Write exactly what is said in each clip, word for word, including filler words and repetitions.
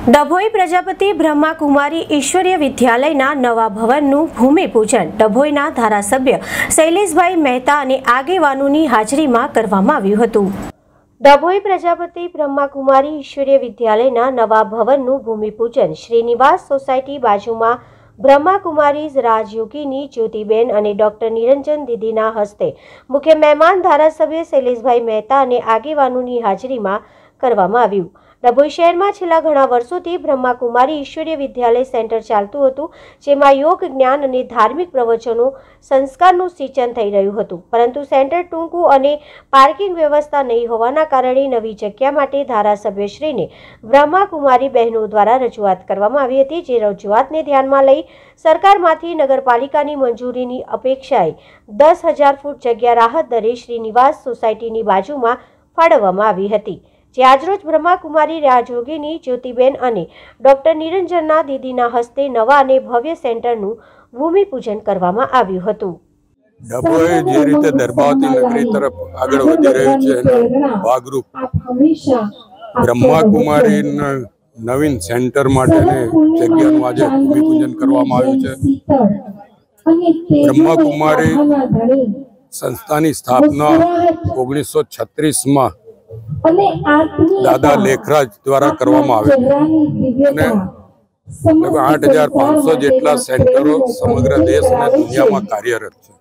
ડભોઈ પ્રજાપતિ બ્રહ્માકુમારી ઈશ્વરીય વિદ્યાલયના નવા ભવનનું ભૂમિપૂજન ડભોઈના ધારાસભ્ય શૈલેષભાઈ મહેતા અને આગેવાનોની હાજરીમાં કરવામાં આવ્યું હતું। ડભોઈ પ્રજાપતિ બ્રહ્માકુમારી ઈશ્વરીય વિદ્યાલયના નવા ભવનનું ભૂમિપૂજન શ્રીનિવાસ સોસાયટી બાજુમાં બ્રહ્માકુમારી રાજયોગીની જ્યોતિબેન અને ડોક્ટર નિરંજન દીદીના હસ્તે મુખ્ય મહેમાન ધારાસભ્ય શૈલેષભાઈ મહેતા અને આગેવાનોની હાજરીમાં કરવામાં આવ્યું। ડભોઈ શહેરમાં છેલ્લા ઘણા વર્ષોથી બ્રહ્માકુમારી ઈશ્વરીય વિદ્યાલય સેન્ટર ચાલતું હતું, જેમાં યોગ, જ્ઞાન અને ધાર્મિક પ્રવચનો, સંસ્કારનું સિંચન થઈ રહ્યું હતું, પરંતુ સેન્ટર ટૂંકું અને પાર્કિંગ વ્યવસ્થા નહીં હોવાના કારણે નવી જગ્યા માટે ધારાસભ્યશ્રીને બ્રહ્માકુમારી બહેનો દ્વારા રજૂઆત કરવામાં આવી હતી, જે રજૂઆતને ધ્યાનમાં લઈ સરકારમાંથી નગરપાલિકાની મંજૂરીની અપેક્ષાએ દસ હજાર ફૂટ જગ્યા રાહત દરે શ્રીનિવાસ સોસાયટીની બાજુમાં ફાળવવામાં આવી હતી, જે આજરોજ બ્રહ્માકુમારી રાજયોગીની જ્યોતિબેન અને ડોક્ટર નિરંજનના દીદીના હસ્તે નવા અને ભવ્ય સેન્ટરનું ભૂમિપૂજન કરવામાં આવ્યું હતું। ડભોઈ જે રીતે દર્બાવતી નગરી તરફ આગળ વધી રહ્યું છે એના ભાગરૂપ બ્રહ્માકુમારીના નવીન સેન્ટર માટેની જગ્યાનું આજે ભૂમિપૂજન કરવામાં આવ્યું છે। બ્રહ્માકુમારી સંસ્થાની સ્થાપના ઓગણીસો છત્રીસમાં દાદા લેખરાજ દ્વારા કરવામાં આવી અને આઠ હજાર પાંચસો જેટલા સેન્ટરો સમગ્ર દેશ અને દુનિયામાં કાર્યરત છે।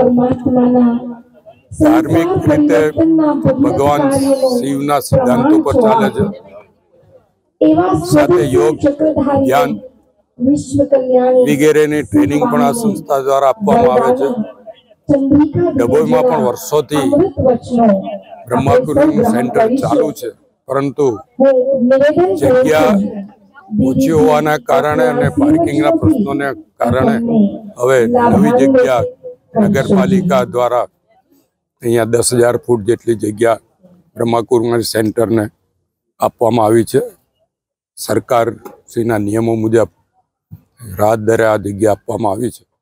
ધાર્મિક રીતે ભગવાન શિવના સિદ્ધાંતો પર ચાલે છે, સાથે યોગ, જ્ઞાન વગેરેની ટ્રેનિંગ પણ આ સંસ્થા દ્વારા આપવામાં આવે છે। ડભોઈમાં પણ વર્ષોથી બ્રહ્માકુમારી સેન્ટર ચાલુ છે, પરંતુ જગ્યા ઓછી હોવાના કારણે અને પાર્કિંગના પ્રશ્નોને કારણે હવે નવી જગ્યા નગરપાલિકા દ્વારા અહીંયા દસ હજાર ફૂટ જેટલી જગ્યા બ્રહ્માકુમારી સેન્ટરને આપવામાં આવી છે। સરકારશ્રીના નિયમો મુજબ રાહત દરે આ જગ્યા આપવામાં આવી છે।